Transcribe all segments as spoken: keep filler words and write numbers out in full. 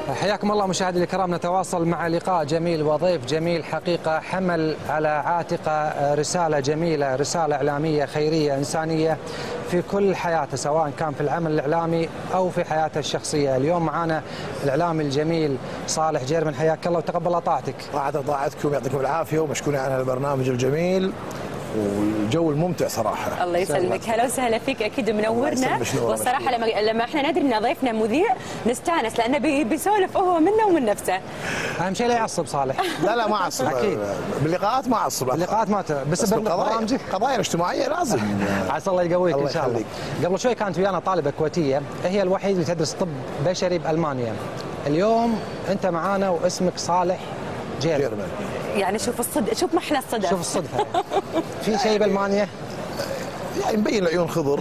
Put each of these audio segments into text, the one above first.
حياكم الله مشاهدي الكرام. نتواصل مع لقاء جميل وضيف جميل حقيقة، حمل على عاتقه رسالة جميلة، رسالة إعلامية خيرية إنسانية في كل حياته، سواء كان في العمل الإعلامي أو في حياته الشخصية. اليوم معنا الإعلامي الجميل صالح جيرمن، حياك الله وتقبل الله طاعتك. طاعة طاعتكم، يعطيكم العافية ومشكورين على البرنامج الجميل والجو الممتع صراحه. الله يسلمك، هلا وسهلا فيك، اكيد منورنا. والصراحه لما لما احنا ندري ان ضيفنا مذيع نستانس، لانه بي بيسولف هو منه ومن نفسه. اهم شيء لا يعصب صالح. لا لا ما اعصب اكيد، باللقاءات ما اعصب، باللقاءات ما بس برامجك قضايا اجتماعيه لازم. عسى الله يقويك ان شاء الله. قبل شوي كانت ويانا طالبه كويتيه، هي الوحيده اللي تدرس طب بشري بالمانيا. اليوم انت معانا واسمك صالح جيرمن. يعني شوف الصدق، شوف محلى الصدق، شوف الصدفه. في شيء بالمانيا يعني مبين العيون خضر.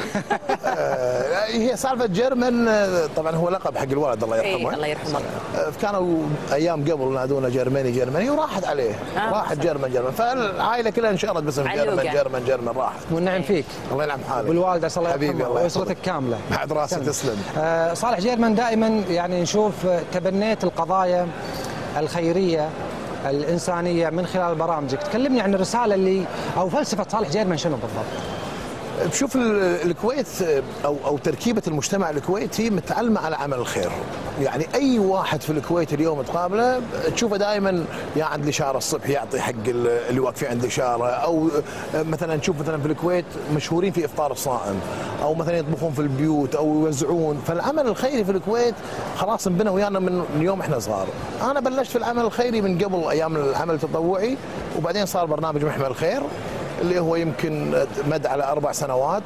آه هي سالفه جيرمن، طبعا هو لقب حق الولد الله يرحمه. إيه الله يرحمه. آه كانوا ايام قبل نادونا جيرماني جيرماني وراحت عليه. آه راحت جيرمن جيرمن، فالعائله كلها انشغلت باسم جيرمن جيرمن جيرمن راحت. والنعم فيك. الله ينعم حالك. والوالده الله يرحمها واسرتك كامله. بعد راسي تسلم. آه صالح جيرمن، دائما يعني نشوف تبنيت القضايا الخيريه الإنسانية من خلال برامجك. تكلمني عن الرسالة اللي أو فلسفة صالح جيرمن شنو بالضبط؟ شوف الكويت او او تركيبه المجتمع الكويتي متعلمه على عمل الخير، يعني اي واحد في الكويت اليوم تقابله تشوفه دائما يا عند الاشاره الصبح يعطي حق اللي واقفين عند الاشاره، او مثلا نشوف مثلا في الكويت مشهورين في افطار الصائم، او مثلا يطبخون في البيوت او يوزعون. فالعمل الخيري في الكويت خلاص انبنى ويانا من يوم احنا صغار. انا بلشت في العمل الخيري من قبل ايام العمل التطوعي، وبعدين صار برنامج محمل الخير اللي هو يمكن مد على أربع سنوات.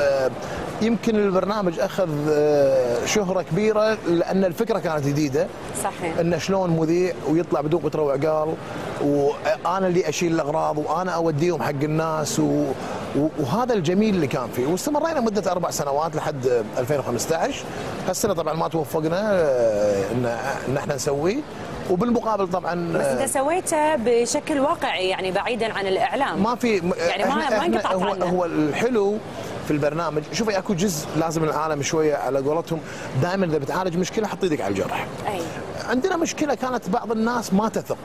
يمكن البرنامج أخذ شهرة كبيرة لأن الفكرة كانت جديدة. صحيح. إنه شلون مذيع ويطلع بدون قطرة وعقال، وأنا اللي أشيل الأغراض وأنا أوديهم حق الناس، و... وهذا الجميل اللي كان فيه. واستمرينا مدة أربع سنوات لحد ألفين وخمسة عشر. هالسنة طبعا ما توفقنا إن إن احنا نسويه، وبالمقابل طبعا بس انت سويته بشكل واقعي، يعني بعيدا عن الاعلام. ما في يعني ما ما انقطعت هو عنه. هو الحلو في البرنامج، شوفي اكو جزء لازم العالم شويه على قولتهم دائما اذا بتعالج مشكله حط ايدك على الجرح. اي عندنا مشكله كانت بعض الناس ما تثق.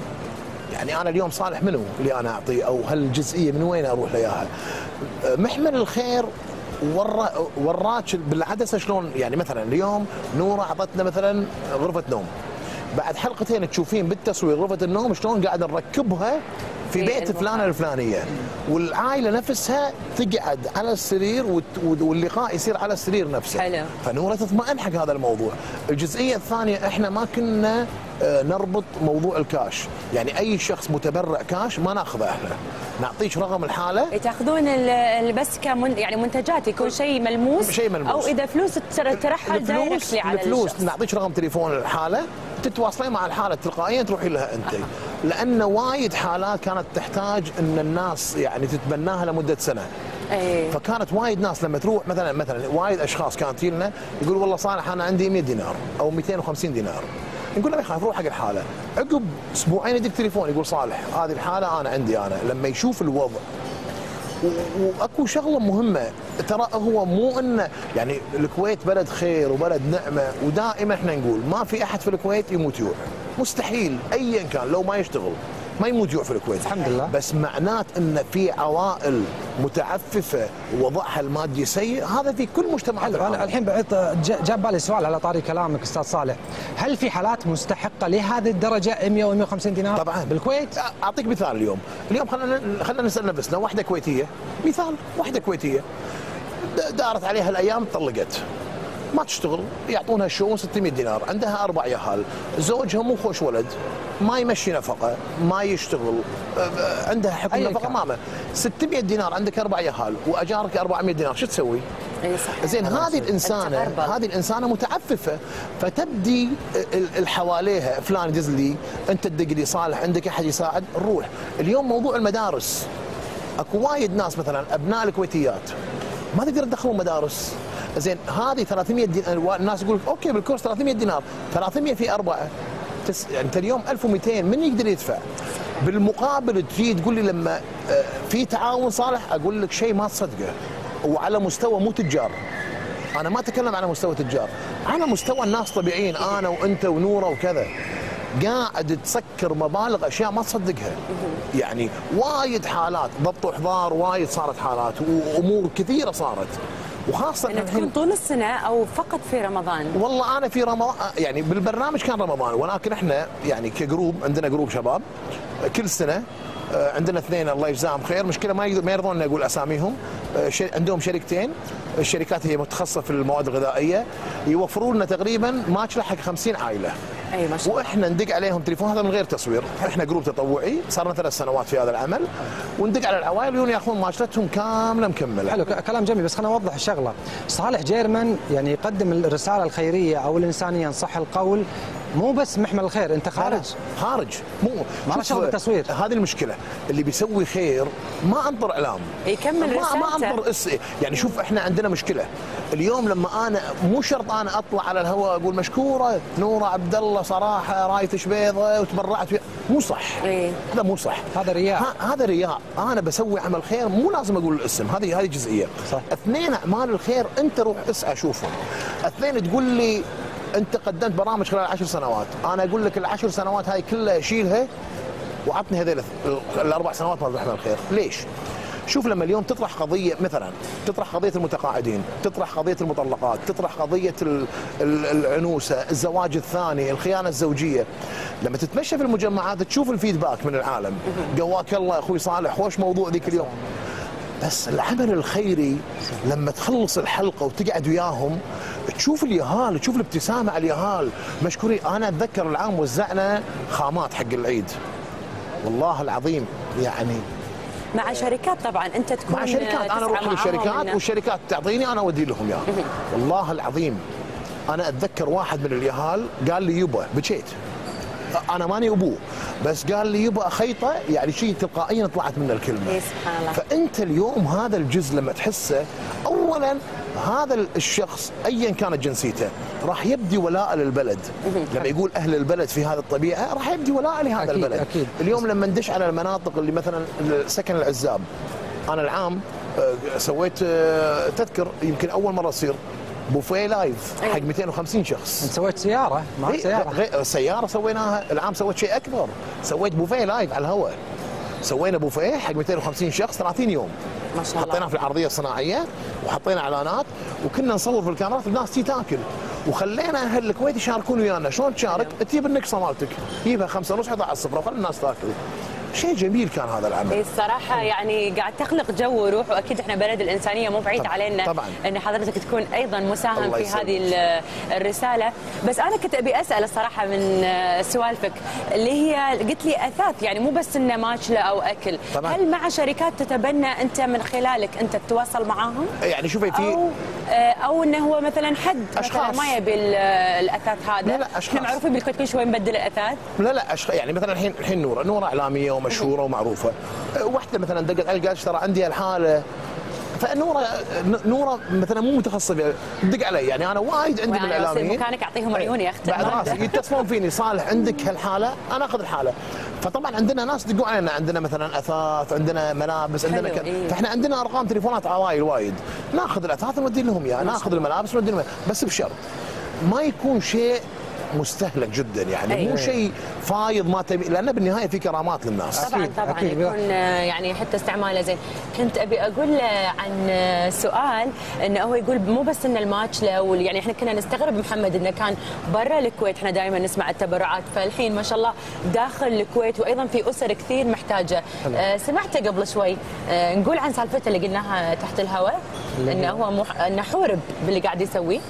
يعني انا اليوم صالح منو اللي انا اعطيه، او هالجزئيه من وين اروح لياها؟ محمل الخير ورا وراك بالعدسه شلون. يعني مثلا اليوم نوره اعطتنا مثلا غرفه نوم، بعد حلقتين تشوفين بالتصوير غرفة النوم شلون قاعد نركبها في بيت فلانة الفلانية، والعائلة نفسها تقعد على السرير واللقاء يصير على السرير نفسه. حلو. فنورة تطمئن حق هذا الموضوع. الجزئية الثانية احنا ما كنا نربط موضوع الكاش، يعني اي شخص متبرع كاش ما ناخذه، احنا نعطيك رقم الحالة. تاخذون بس كمن يعني منتجات يكون شيء ملموس، شيء ملموس، او اذا فلوس ترحل دايركتلي على الفلوس الشخص. نعطيك رقم تليفون الحالة، تتواصلين مع الحالة تلقائيا تروحين لها انت. لان وايد حالات كانت تحتاج ان الناس يعني تتبناها لمدة سنة. أيه. فكانت وايد ناس لما تروح مثلا مثلا وايد اشخاص كانت لنا يقول والله صالح انا عندي مئة دينار او مئتين وخمسين دينار، نقول له ما يخالف روح حق الحاله، عقب اسبوعين يدق تليفون يقول صالح هذه الحاله انا عندي. انا لما يشوف الوضع، واكو شغله مهمه ترى، هو مو انه يعني الكويت بلد خير وبلد نعمه، ودائما احنا نقول ما في احد في الكويت يموت جوع، مستحيل ايا كان لو ما يشتغل ما يموت جوع في الكويت الحمد لله. بس معنات ان في عوائل متعففه ووضعها المادي سيء، هذا في كل مجتمع. انا الحين جاب بالي سؤال على طاري كلامك استاذ صالح، هل في حالات مستحقه لهذه الدرجه مئة و مئة وخمسين دينار طبعا بالكويت؟ اعطيك مثال. اليوم اليوم خلينا خلينا نسال نفسنا، واحده كويتيه مثال، واحده كويتيه دارت عليها الايام طلقت، ما تشتغل، يعطونها الشؤون ستمئة دينار، عندها اربع ياهال، زوجها مو خوش ولد، ما يمشي نفقه، ما يشتغل، عندها حكم نفقه ماما، ستمئة دينار، عندك اربع ياهال واجارك أربعمئة دينار، شو تسوي؟ اي صح. زين هذه الانسانه هذه الانسانه متعففه، فتبدي اللي حواليها فلان يدز لي، انت تدق لي، صالح عندك احد يساعد، نروح. اليوم موضوع المدارس، اكو وايد ناس مثلا ابناء الكويتيات ما تقدر تدخلون مدارس. زين هذه ثلاثمئة دينار، الناس يقول اوكي بالكورس ثلاثمئة دينار، ثلاثمئة في اربعه تس... يعني انت اليوم ألف ومئتين من يقدر يدفع؟ بالمقابل تجي تقول لي لما في تعاون صالح، اقول لك شيء ما تصدقه وعلى مستوى مو تجار. انا ما اتكلم على مستوى تجار، على مستوى الناس طبيعيين، انا وانت ونوره وكذا، قاعد تسكر مبالغ اشياء ما تصدقها. يعني وايد حالات ضبط وحضار، وايد صارت حالات وامور كثيره صارت، وخاصه انها تكون طول السنه او فقط في رمضان. والله انا في رمضان يعني بالبرنامج كان رمضان، ولكن احنا يعني كجروب عندنا جروب شباب كل سنه عندنا اثنين الله يجزاهم خير، مشكله ما ما يرضون اقول اساميهم، عندهم شركتين، الشركات هي متخصصه في المواد الغذائيه، يوفروا لنا تقريبا ماتش حق خمسين عائله. اي ما شاء الله. واحنا ندق عليهم تليفون، هذا من غير تصوير، احنا جروب تطوعي صار لنا ثلاث سنوات في هذا العمل، وندق على العوائل ويجون ياخذون ماتشتهم كامله مكمله. حلو كلام جميل، بس خلينا نوضح الشغله. صالح جيرمان يعني يقدم الرساله الخيريه او الانسانيه ان صح القول، مو بس محمل الخير، انت خارج خارج مو ما له شغل بالتصوير. هذه المشكله، اللي بيسوي خير ما انطر اعلام، يكمل رسالته، ما انطر اس يعني. شوف احنا عندنا مشكله اليوم، لما انا مو شرط انا اطلع على الهواء اقول مشكوره نوره عبد الله صراحه رايتش بيضه وتبرعت فيها، مو صح. إيه؟ هذا مو صح، هذا رياء. هذا رياء. انا بسوي عمل خير مو لازم اقول الاسم، هذه هذه جزئيه. صح. اثنين، اعمال الخير انت روح اسعى شوفهم. اثنين، تقول لي انت قدمت برامج خلال عشر سنوات، انا اقول لك العشر سنوات هاي كلها شيلها وعطني هذول الاربع سنوات مال محمل الخير. ليش؟ شوف لما اليوم تطرح قضيه، مثلا تطرح قضيه المتقاعدين، تطرح قضيه المطلقات، تطرح قضيه العنوسه، الزواج الثاني، الخيانه الزوجيه، لما تتمشى في المجمعات تشوف الفيدباك من العالم، قواك الله يا اخوي صالح، خوش موضوع ذيك اليوم. بس العمل الخيري لما تخلص الحلقه وتقعد وياهم تشوف اليهال، تشوف الابتسامه على اليهال، مشكورين. انا اتذكر العام وزعنا خامات حق العيد، والله العظيم يعني مع شركات طبعا، انت تكون مع شركات، انا اروح للشركات والشركات تعطيني انا اودي لهم اياها. والله العظيم انا اتذكر واحد من اليهال قال لي يبا، بكيت انا ماني ابوه، بس قال لي يبا خيطه، يعني شيء تلقائيا طلعت من الكلمه. سبحان الله. فانت اليوم هذا الجزء لما تحسه، اولا هذا الشخص ايا كانت جنسيته راح يبدي ولاء للبلد. لما يقول اهل البلد في هذه الطبيعه راح يبدي ولاء لهذا أكيد البلد. أكيد. اليوم لما ندش على المناطق اللي مثلا سكن العزاب، انا العام سويت تذكر يمكن اول مره تصير بوفيه لايف حق مئتين وخمسين شخص. انت سويت سياره؟ ما سياره سياره سويناها العام، سويت شيء اكبر، سويت بوفيه لايف على الهواء، سوينا بوفيه حق مئتين وخمسين شخص ثلاثين يوم، ما شاء الله. حطيناه في العرضيه الصناعيه وحطينا اعلانات وكنا نصور في الكاميرات، الناس تي تاكل، وخلينا اهل الكويت يشاركون ويانا. شلون تشارك؟ تجيب النقصه مالتك، جيبها خمسه ونص حطها على السفره وخلي الناس تاكل. شيء جميل كان هذا العمل. الصراحه يعني قاعد تخلق جو وروح، واكيد احنا بلد الانسانيه مو بعيد طبعًا. علينا طبعًا. ان حضرتك تكون ايضا مساهم في يسلمك. هذه الرساله. بس انا كنت ابي اسال الصراحه من سوالفك اللي هي قلت لي اثاث، يعني مو بس انه ماكله او اكل. طبعًا. هل مع شركات تتبنى انت من خلالك انت تتواصل معاهم؟ يعني شوفي في او او انه هو مثلا حد مثلا ما يبي الاثاث هذا؟ لا لا اشخاص. احنا معروفين بالكويت كل شوي نبدل الاثاث. لا لا أشخ... يعني مثلا الحين الحين نوره نوره اعلاميه ومشهوره ومعروفه، واحده مثلا دقت علي قالت ترى عندي الحاله، فنوره نوره مثلا مو متخصصه فيها، دق علي، يعني انا وايد عندي من الاعلاميين مكانك اعطيهم عيوني يا اختي بعد راسي يتصلون فيني، صالح عندك هالحاله، انا اخذ الحاله. فطبعا عندنا ناس دقوا علينا، عندنا مثلا اثاث، عندنا ملابس، عندنا ك... إيه؟ فاحنا عندنا ارقام تليفونات عوائل وايد، ناخذ الاثاث ونودي لهم اياها، ناخذ الملابس ونودي لهم، بس بشرط ما يكون شيء مستهلك جدا، يعني أيوة. مو شيء فايض ما تبي، لان بالنهايه في كرامات للناس. طبعا أكيد. طبعا أكيد. يكون يعني حتى استعماله زين. كنت ابي اقول عن سؤال، انه هو يقول مو بس ان الماتشله، يعني احنا كنا نستغرب محمد انه كان برا الكويت، احنا دائما نسمع التبرعات، فالحين ما شاء الله داخل الكويت وايضا في اسر كثير محتاجه. آه سمعته قبل شوي، آه نقول عن سالفته اللي قلناها تحت الهواء، انه هو مح... انه حورب باللي قاعد يسويه.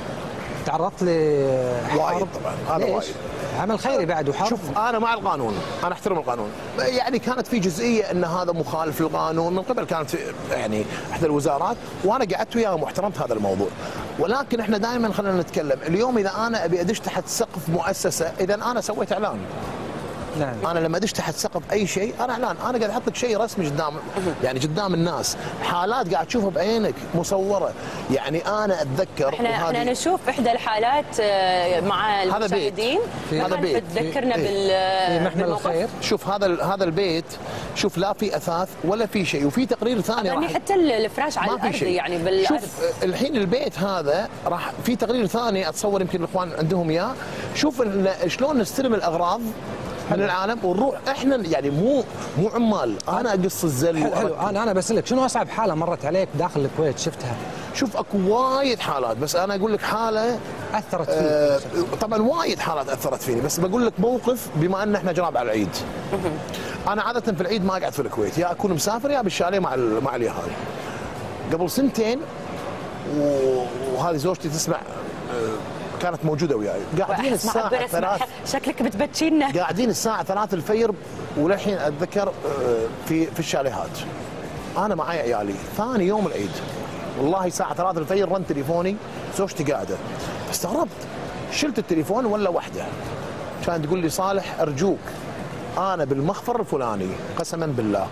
تعرضت ل وايد طبعا، هذا وايد عمل خيري بعد وحرب. شوف انا مع القانون، انا احترم القانون، يعني كانت في جزئيه ان هذا مخالف للقانون من قبل، كانت في يعني احدى الوزارات، وانا قعدت وياهم واحترمت هذا الموضوع، ولكن احنا دائما خلينا نتكلم، اليوم اذا انا ابي ادش تحت سقف مؤسسه، اذا انا سويت اعلان نعم. انا لما ادش تحت سقف اي شيء انا اعلان، انا قاعد احط لك شيء رسمي قدام يعني قدام الناس، حالات قاعد تشوفها بعينك مصوره. يعني انا اتذكر احنا احنا نشوف احدى الحالات مع المشاهدين، هذا بيت تذكرنا محمل الخير. شوف هذا هذا البيت، شوف لا في اثاث ولا في شيء، وفي تقرير ثاني يعني حتى الفراش على الارض يعني بالارض. شوف الحين البيت هذا راح في تقرير ثاني اتصور يمكن الاخوان عندهم اياه، شوف شلون نستلم الاغراض من العالم ونروح احنا يعني مو مو عمال، انا اقص الزل. حلو, حلو. انا انا بسالك شنو اصعب حاله مرت عليك داخل الكويت شفتها؟ شوف اكو وايد حالات، بس انا اقول لك حاله اثرت فيك. آه طبعا وايد حالات اثرت فيني، بس بقول لك موقف بما ان احنا جراب على العيد. انا عاده في العيد ما اقعد في الكويت، يا اكون مسافر يا بالشاليه مع مع اليهال. قبل سنتين وهذه زوجتي تسمع كانت موجوده وياي، قاعدين الساعه ثلاث، شكلك بتبتشينا. قاعدين الساعه ثلاث الفجر وللحين اتذكر في في الشاليهات. انا معي عيالي، ثاني يوم العيد والله الساعه ثلاث الفجر رن تليفوني، زوجتي قاعده. استغربت، شلت التليفون ولا وحده كانت تقول لي صالح ارجوك انا بالمخفر الفلاني قسما بالله،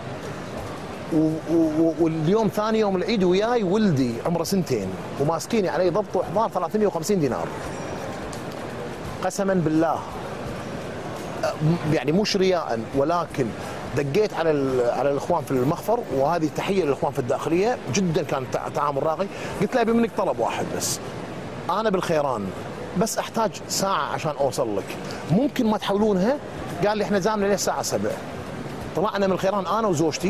واليوم ثاني يوم العيد وياي ولدي عمره سنتين وماسكيني عليه ضبط واحضار ثلاثمئة وخمسين دينار قسما بالله، يعني مش رياء ولكن دقيت على على الاخوان في المخفر، وهذه تحيه للاخوان في الداخليه، جدا كان تعامل راقي. قلت له ابي منك طلب واحد بس، انا بالخيران بس احتاج ساعه عشان اوصل لك، ممكن ما تحولونها؟ قال لي احنا زامنا ليه الساعه سبعة. طلعنا من الخيران انا وزوجتي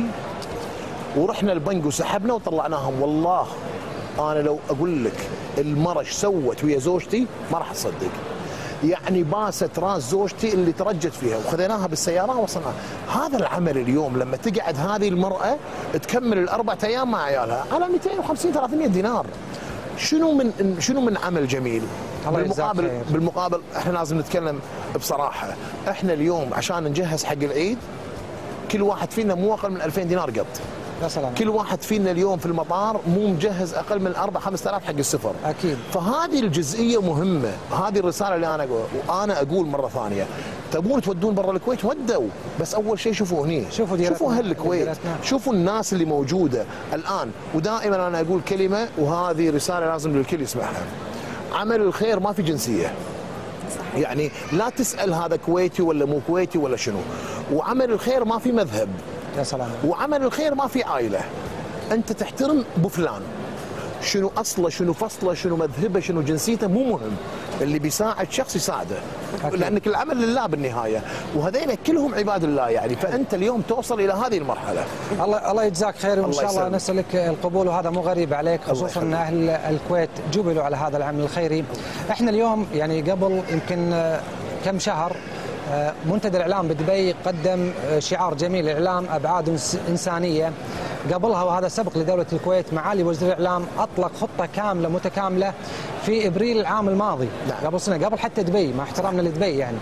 ورحنا البنك وسحبنا وطلعناهم. والله انا لو اقول لك المرة ايش سوت ويا زوجتي ما راح تصدق، يعني باست راس زوجتي اللي ترجت فيها وخذيناها بالسياره ووصلناها. هذا العمل اليوم لما تقعد هذه المراه تكمل الاربع ايام مع عيالها على مئتين وخمسين ثلاثمئة دينار، شنو من شنو من عمل جميل. بالمقابل بالمقابل احنا لازم نتكلم بصراحه، احنا اليوم عشان نجهز حق العيد كل واحد فينا مو اقل من ألفين دينار قط. يا سلام. كل واحد فينا اليوم في المطار مو مجهز اقل من أربعة خمسة آلاف حق السفر. اكيد. فهذه الجزئيه مهمه، هذه الرساله اللي انا اقول، وانا اقول مره ثانيه تبون تودون برا الكويت ودوا، بس اول شيء شوفوا هني، شوفوا شوفوا هالكويت، شوفوا الناس اللي موجوده الان. ودائما انا اقول كلمه وهذه رساله لازم الكل يسمعها، عمل الخير ما في جنسيه. صحيح. يعني لا تسال هذا كويتي ولا مو كويتي ولا شنو، وعمل الخير ما في مذهب. يا سلام. وعمل الخير ما في عائله، انت تحترم ابو فلان، شنو اصله شنو فصله شنو مذهبه شنو جنسيته مو مهم، اللي بيساعد شخص يساعده. أكيد. لانك العمل لله بالنهايه، وهذين كلهم عباد الله يعني، فانت اليوم توصل الى هذه المرحله. الله الله يجزاك خير، وان شاء الله نسالك القبول، وهذا مو غريب عليك، خصوصا ان اهل الكويت جبلوا على هذا العمل الخيري. احنا اليوم يعني قبل يمكن كم شهر منتدى الإعلام بدبي قدم شعار جميل، الإعلام أبعاد إنسانية. قبلها وهذا سبق لدولة الكويت، معالي وزير الإعلام أطلق خطة كاملة متكاملة في إبريل العام الماضي. لا. قبل سنة، قبل حتى دبي، مع احترامنا لدبي يعني.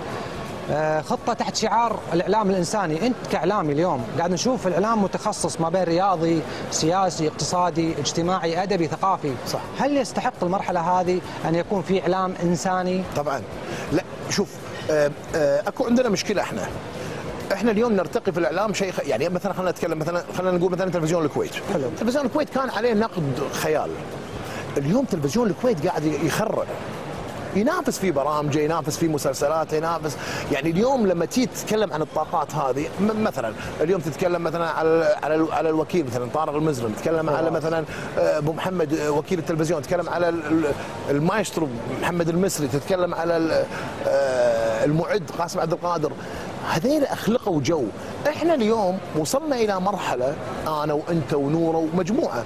خطة تحت شعار الإعلام الإنساني. أنت كإعلامي اليوم قاعد نشوف الإعلام متخصص ما بين رياضي، سياسي، اقتصادي، اجتماعي، أدبي، ثقافي. صح. هل يستحق المرحلة هذه أن يكون في إعلام إنساني؟ طبعا. لا شوف، آه آه اكو عندنا مشكله، احنا احنا اليوم نرتقي في الاعلام شيء، يعني مثلا خلينا نتكلم مثلا خلينا نقول مثلا تلفزيون الكويت. حلو. تلفزيون الكويت كان عليه نقد خيال، اليوم تلفزيون الكويت قاعد يخرع، ينافس في برامجه، ينافس في مسلسلات، ينافس يعني. اليوم لما تيجي تتكلم عن الطاقات هذه، مثلا اليوم تتكلم مثلا على على على الوكيل مثلا طارق المزرم، تتكلم على مثلا ابو محمد وكيل التلفزيون، تتكلم على المايسترو محمد المصري، تتكلم على المعد قاسم عبد القادر، هذول اخلقوا جو. احنا اليوم وصلنا الى مرحله، انا وانت ونوره ومجموعه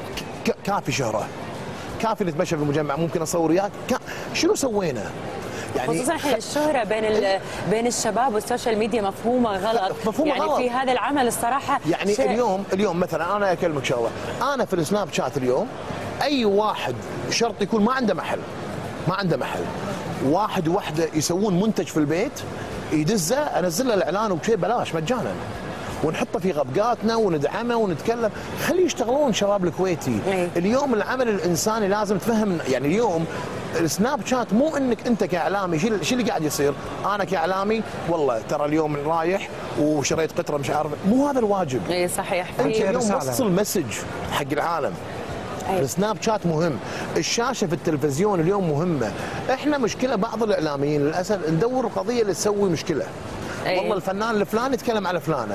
كافي شهره، كافي نتمشى في المجمع، ممكن اصور وياك، شنو سوينا؟ يعني خصوصا الحين الشهره بين بين الشباب والسوشيال ميديا مفهومه غلط، مفهومة يعني غلط. في هذا العمل الصراحه يعني شيء. اليوم اليوم مثلا انا اكلمك شغله، انا في السناب شات اليوم اي واحد شرط يكون ما عنده محل، ما عنده محل، واحد ووحده يسوون منتج في البيت يدزه، انزل له الاعلان وبشيء بلاش مجانا، ونحطه في غبقاتنا وندعمه ونتكلم، خليه يشتغلون شباب الكويتي. أي. اليوم العمل الانساني لازم تفهم، يعني اليوم السناب شات مو انك انت كاعلامي شو شو اللي قاعد يصير؟ انا كاعلامي والله ترى اليوم رايح وشريت قطره مش عارف، مو هذا الواجب. اي صحيح. انت اليوم وصل مسج حق العالم. أي. السناب شات مهم، الشاشه في التلفزيون اليوم مهمه، احنا مشكله بعض الاعلاميين للاسف ندور القضيه اللي تسوي مشكله. أي. والله الفنان الفلاني يتكلم على فلانه،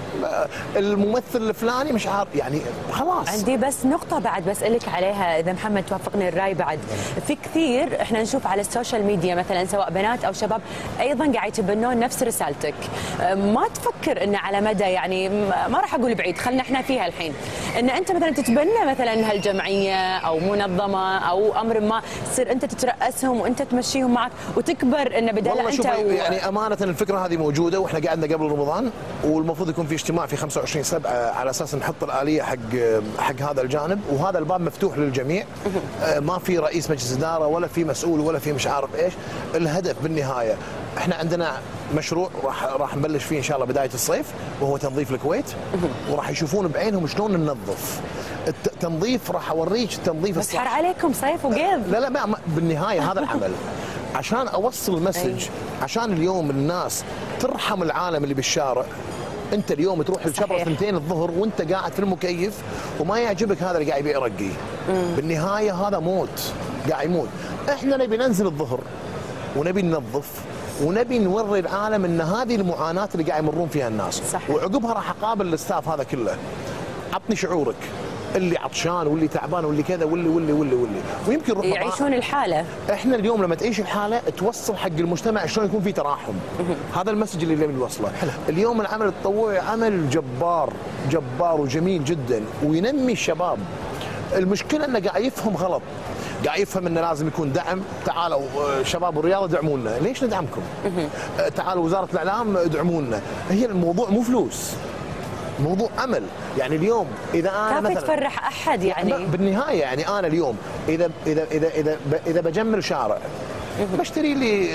الممثل الفلاني مش عارف، يعني خلاص. عندي بس نقطة بعد بسألك عليها إذا محمد توافقني الرأي. بعد في كثير احنا نشوف على السوشيال ميديا مثلا سواء بنات أو شباب أيضا قاعد يتبنون نفس رسالتك، ما تفكر إن على مدى يعني ما راح أقول بعيد، خلنا احنا فيها الحين، إن أنت مثلا تتبنى مثلا هالجمعية أو منظمة أو أمر ما، تصير أنت تترأسهم وأنت تمشيهم معك وتكبر إن بدل أنت و... يعني أمانة الفكرة هذه موجودة، وإحنا قعدنا قبل رمضان والمفروض يكون في اجتماع في خمسة وعشرين سبعة على اساس نحط الاليه حق حق هذا الجانب، وهذا الباب مفتوح للجميع، ما في رئيس مجلس اداره ولا في مسؤول ولا في مش عارف ايش. الهدف بالنهايه احنا عندنا مشروع راح راح نبلش فيه ان شاء الله بدايه الصيف، وهو تنظيف الكويت، وراح يشوفون بعينهم شلون ننظف. التنظيف راح اوريك التنظيف بس حر عليكم صيف وقيض. لا لا ما بالنهايه هذا العمل عشان اوصل المسج، عشان اليوم الناس ترحم العالم اللي بالشارع. انت اليوم تروح لشبرة ثنتين الظهر وانت قاعد في المكيف وما يعجبك هذا اللي قاعد يبيع رقي، بالنهايه هذا موت قاعد يموت. احنا نبي ننزل الظهر ونبي ننظف ونبي نوري العالم ان هذه المعاناه اللي قاعد يمرون فيها الناس. صحيح. وعقبها راح اقابل الاستاف هذا كله، عطني شعورك، اللي عطشان واللي تعبان واللي كذا واللي واللي واللي واللي ويمكن ربما يعيشون الحاله. احنا اليوم لما تعيش الحاله توصل حق المجتمع شلون يكون في تراحم. هذا المسج اللي نبي نوصله. اليوم العمل التطوعي عمل جبار جبار وجميل جدا وينمي الشباب. المشكله انه قاعد يفهم غلط، قاعد يفهم انه لازم يكون دعم. تعالوا شباب الرياضه دعمونا، ليش ندعمكم؟ تعالوا وزاره الاعلام ادعمونا. هي الموضوع مو فلوس، موضوع امل. يعني اليوم اذا انا مثلا تفرح احد يعني بالنهايه، يعني انا اليوم اذا اذا اذا اذا, إذا بجمل شارع بشتري لي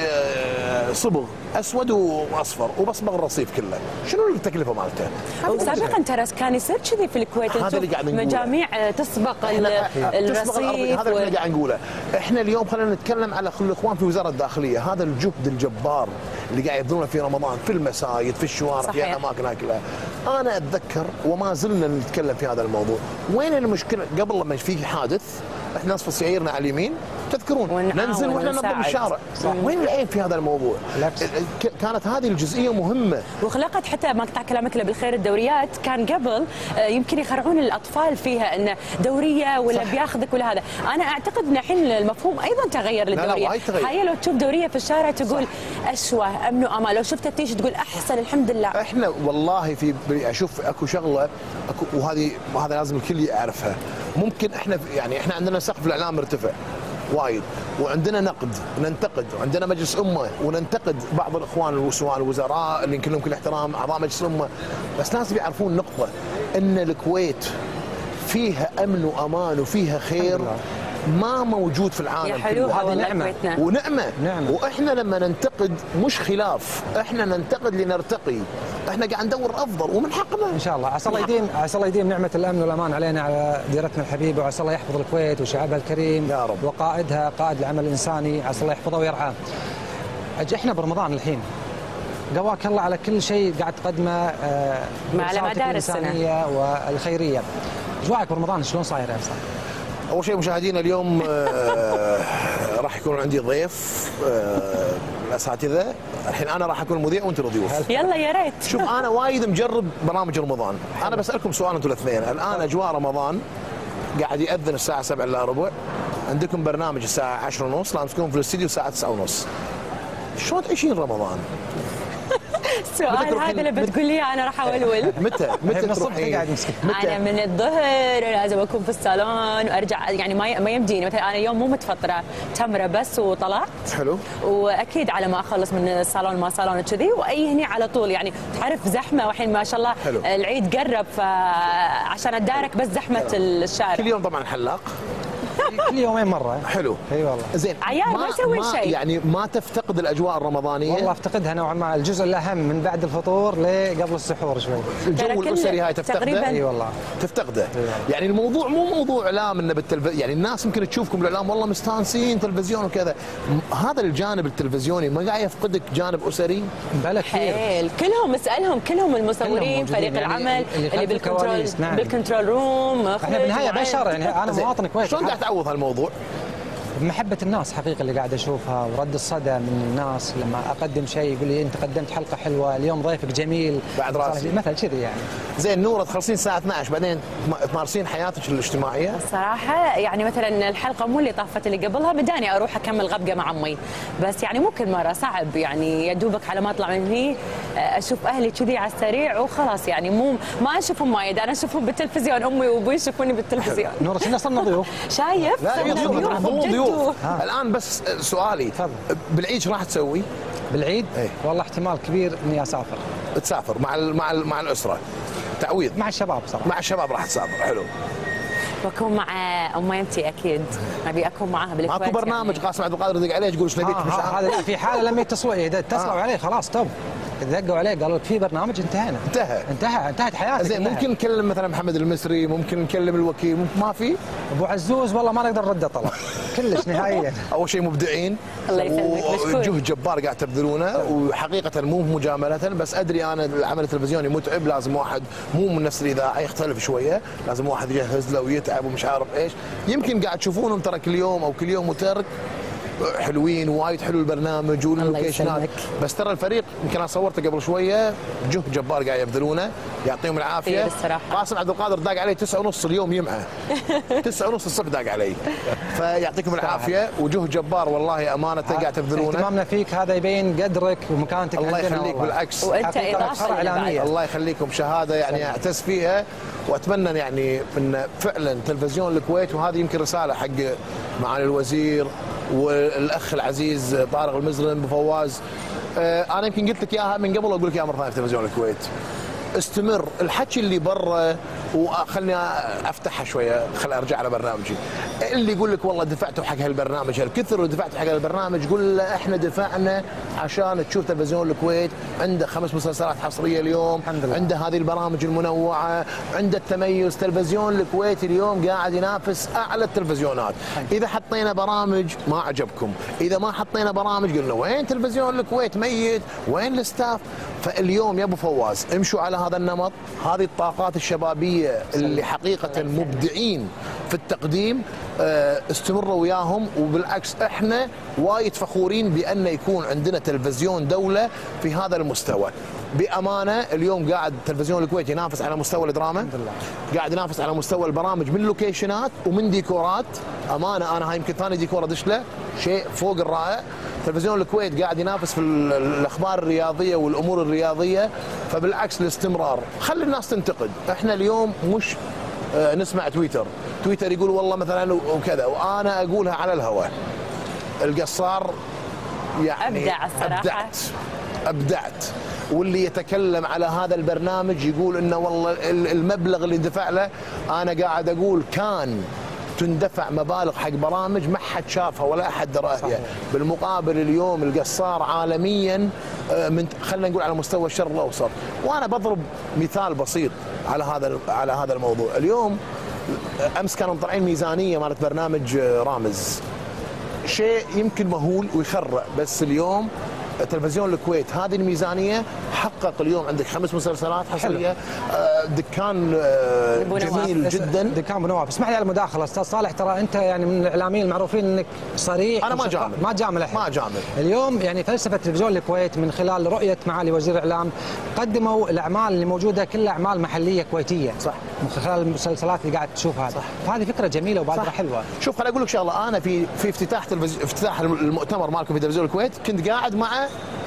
صبغ اسود واصفر وبصبغ الرصيف كله، شنو التكلفه مالته؟ وسابقا ترى كان يصير كذي في الكويت، هذا اللي قاعد نقوله، مجاميع تسبق الرصيف. هذا اللي قاعد نقوله. احنا اليوم خلينا نتكلم على كل الاخوان في وزاره الداخليه، هذا الجهد الجبار اللي قاعد يبذلونه في رمضان في المساجد في الشوارع في الاماكن كلها. انا اتذكر وما زلنا نتكلم في هذا الموضوع. وين المشكله؟ قبل لما في حادث احنا نصف سيارنا على اليمين تذكرون ننزل واحنا ننظم الشارع. وين العيب في هذا الموضوع؟ كانت هذه الجزئيه مهمه. وخلقت حتى ما اقطع كلامك الا بالخير، الدوريات كان قبل يمكن يخرعون الاطفال فيها انه دوريه ولا صح. بياخذك ولا هذا. انا اعتقد ان الحين المفهوم ايضا تغير للدوريه. تخيل لو تشوف دوريه في الشارع تقول صح. اشوه امن وامان، لو شفتها تيجي تقول احسن الحمد لله. احنا والله في اشوف اكو شغله أكو وهذه وهذا لازم الكل يعرفها. ممكن احنا يعني احنا عندنا سقف الاعلام مرتفع وايد، وعندنا نقد ننتقد، وعندنا مجلس امه وننتقد بعض الاخوان سواء الوزراء اللي يمكن لهم كل احترام اعضاء مجلس الامه، بس لازم يعرفون نقطه ان الكويت فيها امن وامان وفيها خير ما موجود في العالم. يا حلو هذه نعمه ونعمه نعمة. واحنا لما ننتقد مش خلاف، احنا ننتقد لنرتقي، احنا قاعد ندور افضل ومن حقنا ان شاء الله. عسى الله يديم عسى الله يديم نعمه الامن والامان علينا على ديرتنا الحبيبه، وعسى الله يحفظ الكويت وشعبها الكريم يا رب، وقائدها قائد العمل الانساني، عسى الله يحفظه ويرعاه. احنا برمضان الحين قواك الله على كل شيء قاعد تقدمه على مدار السنه والخيريه. اجواءك برمضان شلون صايره يا استاذ؟ اول شيء مشاهدينا اليوم راح يكون عندي ضيف الاساتذه. الحين انا راح اكون مذيع وانت ضيوف. يلا يا ريت. شوف انا وايد مجرب برامج رمضان. انا بسالكم سؤال انتم الاثنين. الان اجواء رمضان قاعد ياذن الساعه سبعة الا ربع، عندكم برنامج الساعه عشرة ونص، لازم تكونوا في الاستديو الساعه تسعة ونص. شلون تعيشين رمضان؟ السؤال هذا اللي بتقول لي انا راح اولول. متى متى تروحين؟ انا من الظهر لازم اكون في الصالون وارجع، يعني ما ما يمديني. مثلا انا اليوم مو متفطره، تمره بس وطلعت. حلو. واكيد على ما اخلص من الصالون ما صالون كذي واي هني على طول، يعني تعرف زحمه، والحين ما شاء الله حلو. العيد قرب، فعشان اتدارك بس زحمه حلو. الشارع. كل يوم طبعا حلاق. كل يومين مره. حلو. اي والله. زين. عيال ما يسوي شيء. يعني ما تفتقد الاجواء الرمضانيه؟ والله افتقدها نوعا ما. الجزء الاهم من بعد الفطور لقبل السحور شوي. الجو الاسري هاي تفتقده؟ اي والله. تفتقده. يعني الموضوع مو موضوع اعلام انه بالتلفزيون، يعني الناس يمكن تشوفكم بالاعلام والله مستانسين تلفزيون وكذا، هذا الجانب التلفزيوني ما قاعد يفقدك جانب اسري؟ بلا كثير. حيل كلهم اسالهم كلهم المصورين فريق يعني العمل اللي, اللي بالكنترول نعم. بالكنترول روم. احنا بالنهايه بشر، يعني انا مواطن كويتي. شلون قاعد تعوض هالموضوع؟ بمحبة الناس حقيقة اللي قاعد اشوفها، ورد الصدى من الناس لما اقدم شيء يقول لي انت قدمت حلقة حلوة، اليوم ضيفك جميل بعد راسي مثلا كذي يعني. زين نورة، تخلصين الساعة اثنعش بعدين تمارسين حياتك الاجتماعية؟ الصراحة يعني مثلا الحلقة مو اللي طافت اللي قبلها بداني اروح اكمل غبقة مع امي، بس يعني مو كل مرة، صعب يعني يا دوبك على ما اطلع من هني اشوف اهلي كذي على السريع وخلاص، يعني مو ما اشوفهم وايد، انا اشوفهم بالتلفزيون، امي وابوي يشوفوني بالتلفزيون. نورة كنا صرنا ضيوف. شايف؟ لا ضيوف ضيوف. الان بس سؤالي، تفضل. بالعيد ايش راح تسوي؟ بالعيد؟ ايه؟ والله احتمال كبير اني اسافر. تسافر مع ال مع ال مع الاسره؟ تعويض مع الشباب صراحه. مع الشباب راح تسافر. حلو. بكون مع اميمتي اكيد، ابي اكون معاها بالكويت. ماكو برنامج يعني. قاسم عبد القادر يدق عليه تقول ايش نبيك؟ مش هذا في حاله لما يتصلوا اذا اتصلوا آه. عليه خلاص توب، دقوا عليه قالوا لك في برنامج انتهينا. انتهى انتهى انتهت حياتك. زين ممكن نكلم مثلا محمد المصري، ممكن نكلم الوكيل، ممكن ما في؟ ابو عزوز والله ما نقدر نرده طلب كلش نهائيا. اول شيء مبدعين. الله يسلمك. وجهد جبار قاعد تبذلونه، وحقيقه مو مجامله، بس ادري انا العمل التلفزيوني متعب، لازم واحد مو من نفس الاذاعه يختلف شويه، لازم واحد يجهز له ويتعب ومش عارف ايش. يمكن قاعد تشوفونهم ترى كل يوم او كل يوم وترك حلوين، وايد حلو البرنامج واللوكيشنات، بس ترى الفريق يمكن انا صورته قبل شويه جهد جبار قاعد يبذلونه، يعطيهم العافيه. قاسم عبد القادر داق علي تسعة ونص اليوم يمعه تسعة ونص الصبح داق علي، فيعطيكم العافيه وجهد جبار والله امانه قاعد تبذلونه. اهتمامنا فيك هذا يبين قدرك ومكانتك الله عندنا. يخليك بالعكس، وانت اضافه اعلاميه. الله يخليكم، شهاده يعني اعتز فيها، واتمنى يعني ان فعلا تلفزيون الكويت، وهذه يمكن رساله حق معالي الوزير والاخ العزيز طارق المزرن بفواز. انا يمكن قلت لك اياها من قبل واقول لك اياها مره ثانيه في تلفزيون الكويت، استمر. الحكي اللي برا وخلني افتحها شويه، خل ارجع على برنامجي. اللي يقول لك والله دفعتوا حق هالبرنامج هالكثر ودفعتوا حق هالبرنامج، قول له احنا دفعنا عشان تشوف تلفزيون الكويت عنده خمس مسلسلات حصريه اليوم، عنده هذه البرامج المنوعه، عنده التميز. تلفزيون الكويت اليوم قاعد ينافس اعلى التلفزيونات. اذا حطينا برامج ما عجبكم، اذا ما حطينا برامج قلنا وين تلفزيون الكويت ميت، وين الستاف. فاليوم يا ابو فواز امشوا على هذا النمط، هذه الطاقات الشبابيه اللي حقيقه مبدعين في التقديم، استمروا وياهم. وبالعكس احنا وايد فخورين بان يكون عندنا تلفزيون دوله في هذا المستوى. بامانه اليوم قاعد تلفزيون الكويت ينافس على مستوى الدراما، قاعد ينافس على مستوى البرامج من لوكيشنات ومن ديكورات. امانه انا هاي يمكن ثاني ديكور ادش له، شيء فوق الرائع. تلفزيون الكويت قاعد ينافس في الاخبار الرياضيه والامور الرياضيه، فبالعكس الاستمرار. خلي الناس تنتقد، احنا اليوم مش نسمع تويتر تويتر يقول والله مثلا وكذا، وانا اقولها على الهواء. القصار يعني ابدع الصراحه، ابدعت ابدعت واللي يتكلم على هذا البرنامج يقول انه والله المبلغ اللي دفع له، انا قاعد اقول كان تندفع مبالغ حق برامج ما حد شافها ولا احد دراها. بالمقابل اليوم القصار عالميا من خلينا نقول على مستوى الشرق الاوسط. وانا بضرب مثال بسيط على هذا على هذا الموضوع. اليوم امس كانوا مطلعين ميزانيه مالت برنامج رامز، شيء يمكن مهول ويخرع، بس اليوم تلفزيون الكويت هذه الميزانيه حقق اليوم عندك خمس مسلسلات حصريه، دكان جميل جدا. دكان بنواف. اسمح لي على المداخله استاذ صالح، ترى انت يعني من الاعلاميين المعروفين انك صريح. انا ما جامل ما جامل احد. ما جامل. اليوم يعني فلسفه تلفزيون الكويت من خلال رؤيه معالي وزير الاعلام، قدموا الاعمال اللي موجوده كلها اعمال محليه كويتيه. صح. من خلال المسلسلات اللي قاعد تشوفها. صح. فهذه فكره جميله وبادره حلوه. شوف خليني اقول لك شغله، انا في في افتتاح تلفزيون افتتاح المؤتمر مالكم في تلفزيون الكويت كنت قاعد مع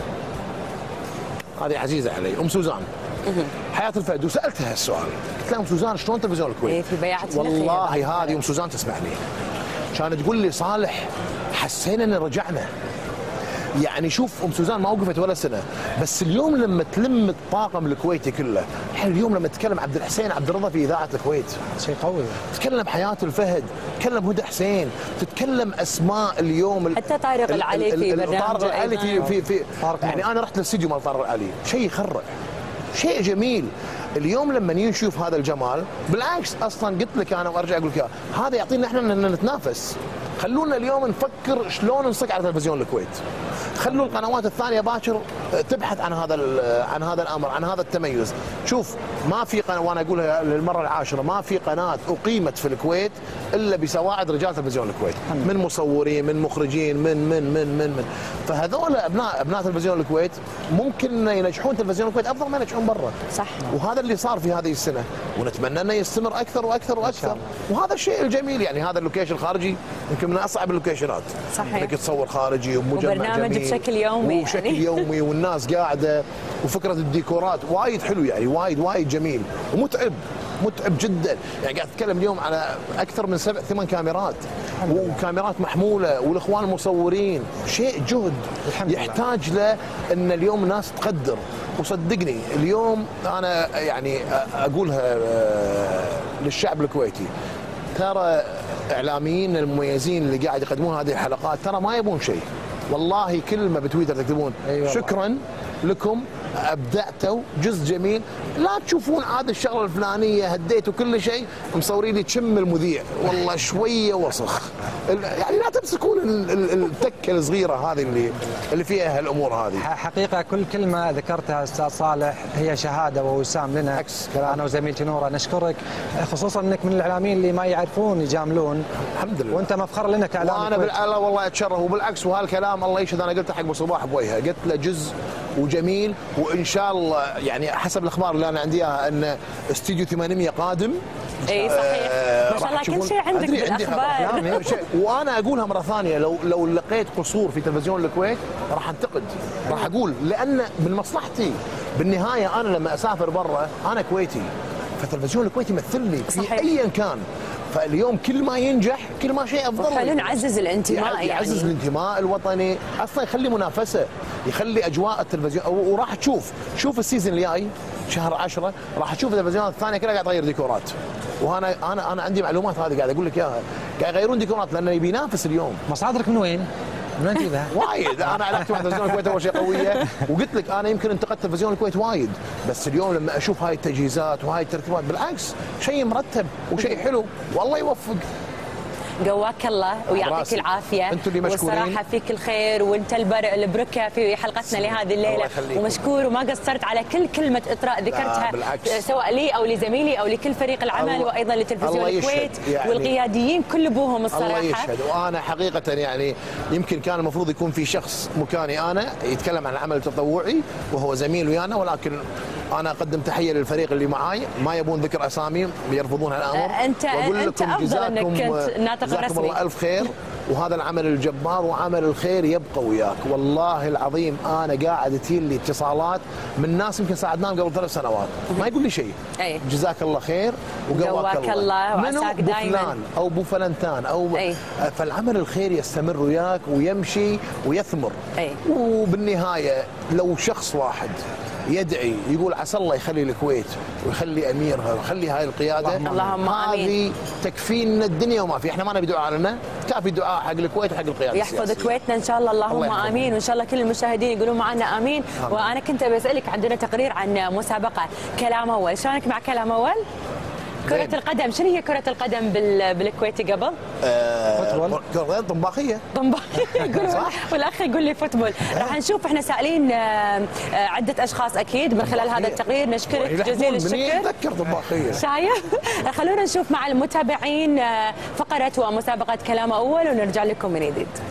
هذه عزيزه علي ام سوزان حياه الفهد، وسالتها السؤال، قلت لها ام سوزان شلون تلفزيون الكويت؟ إيه في بيعة والله هذه ام سوزان تسمعني، كانت تقول لي صالح حسينا ان رجعنا، يعني شوف ام سوزان ما وقفت ولا سنه، بس اليوم لما تلم الطاقم الكويتي كله، احنا اليوم لما تتكلم عبد الحسين عبد الرضا في اذاعه الكويت شيء قوي، تتكلم حياه الفهد، تتكلم هدى حسين، تتكلم اسماء اليوم حتى طارق العلي في برنامج طارق العلي في في, في يعني انا رحت للاستديو مال طارق العلي، شيء يخرع، شيء جميل. اليوم لما نشوف هذا الجمال بالعكس اصلا قلت لك انا وارجع اقول لك هذا يعطينا احنا ان نتنافس. خلونا اليوم نفكر شلون نصك على تلفزيون الكويت. خلوا القنوات الثانيه باكر تبحث عن هذا عن هذا الامر، عن هذا التميز. شوف ما في قناه، وانا اقولها للمره العاشره، ما في قناه اقيمت في الكويت الا بسواعد رجال تلفزيون الكويت، من مصورين، من مخرجين، من من من من من فهذول ابناء ابناء تلفزيون الكويت ممكن ينجحون تلفزيون الكويت افضل ما ينجحون برا. صح. وهذا اللي صار في هذه السنه، ونتمنى انه يستمر اكثر واكثر واكثر. وهذا الشيء الجميل، يعني هذا اللوكيشن الخارجي يمكن من اصعب اللوكيشنات. صحيح. انك تصور خارجي ومجمع وبرنامج جميل بشكل يومي وبشكل يعني. يومي والناس قاعده، وفكره الديكورات وايد حلو، يعني وايد وايد جميل ومتعب متعب جدا. يعني قاعد اتكلم اليوم على اكثر من سبع ثمان كاميرات وكاميرات محموله والاخوان المصورين، شيء جهد يحتاج له ان اليوم الناس تقدر. وصدقني اليوم انا يعني اقولها للشعب الكويتي، ترى اعلاميين المميزين اللي قاعد يقدمون هذه الحلقات ترى ما يبون شيء، والله كلمه بتويتر تكتبون أيوة شكرا لكم ابدعتوا جزء جميل، لا تشوفون عاد الشغله الفلانيه هديتوا كل شيء مصورين لي تشم المذيع، والله شويه وسخ. يعني لا تمسكون التكه الصغيره هذه اللي اللي فيها هالامور هذه. حقيقه كل كلمه ذكرتها استاذ صالح هي شهاده ووسام لنا، انا وزميلتي نوره نشكرك، خصوصا انك من الاعلاميين اللي ما يعرفون يجاملون. الحمد لله. وانت مفخر لنا كاعلامي. وانا بالله والله اتشرف، وبالعكس وهالكلام الله يشهد انا قلته حق ابو صباح بوجهه، قلت له جزء وجميل، وان شاء الله يعني حسب الاخبار اللي انا عندي اياها ان استديو ثمانمية قادم. اي صحيح. آه ما شاء الله كل شيء عندك بالاخبار. وانا اقولها مره ثانيه، لو لو لقيت قصور في تلفزيون الكويت راح انتقد، راح اقول، لان من مصلحتي. بالنهايه انا لما اسافر برا انا كويتي، فالتلفزيون الكويتي يمثلني في ايا كان. فاليوم كل ما ينجح كل ما شيء افضل. حلو نعزز الانتماء، يعني يعزز الانتماء الوطني، اصلا يخلي منافسه، يخلي اجواء التلفزيون. وراح تشوف شوف السيزون الجاي شهر عشرة راح تشوف التلفزيونات الثانيه كلها قاعد تغير ديكورات. وانا انا انا عندي معلومات هذه قاعد اقول لك اياها، قاعد يغيرون ديكورات لانه يبي ينافس اليوم. مصادرك من وين؟ من وين تجيبها؟ وايد. انا علاقتي مع تلفزيون الكويت اول شيء قويه، وقلت لك انا يمكن انتقدت تلفزيون الكويت وايد، بس اليوم لما اشوف هاي التجهيزات وهاي الترتيبات بالعكس شيء مرتب وشيء حلو، والله يوفق. قواك الله ويعطيك العافيه. انتم اللي مشكورين. والصراحه فيك الخير، وانت البركه في حلقتنا لهذه الليله، ومشكور وما قصرت على كل كلمه اطراء ذكرتها سواء لي او لزميلي او لكل فريق العمل وايضا لتلفزيون الكويت يعني والقياديين كل ابوهم الصراحه. الله يشهد. وانا حقيقه يعني يمكن كان المفروض يكون في شخص مكاني انا يتكلم عن العمل التطوعي وهو زميل ويانا، ولكن انا اقدم تحيه للفريق اللي معاي، ما يبون ذكر اسامي يرفضون هالامر. انت انت افضل انك كنت ناطق رسمي. جزاكم الله الف خير، وهذا العمل الجبار وعمل الخير يبقى وياك. والله العظيم انا قاعد تجيني لي اتصالات من ناس يمكن ساعدناهم قبل ثلاث سنوات ما يقول لي شيء. أي. جزاك الله خير وقواك الله, الله وعساك دائما. فلان او بو فلنتان او أي. فالعمل الخير يستمر وياك ويمشي ويثمر. أي. وبالنهايه لو شخص واحد يدعي يقول عسى الله يخلي الكويت ويخلي اميرها ويخلي هاي القياده، اللهم امين، هذه تكفينا الدنيا وما في. احنا ما نبي دعاء لنا، كافي دعاء حق الكويت وحق القياده يحفظ كويتنا ان شاء الله. اللهم الله امين، وان شاء الله كل المشاهدين يقولون معنا امين. آمين. وانا كنت بسالك، عندنا تقرير عن مسابقه كلام اول، شلونك مع كلام اول؟ كرة بين. القدم، شنو هي كرة القدم بال... بالكويت قبل؟ آه كرة طنباخية. طنباخية يقولون، والاخ يقول لي فوتبول. راح نشوف، احنا سائلين عدة اشخاص اكيد من خلال هذا التقرير، نشكرك جزيل الشكر. من يتذكر طنباخية؟ شايف؟ خلونا نشوف مع المتابعين فقرة ومسابقة كلام اول ونرجع لكم من جديد.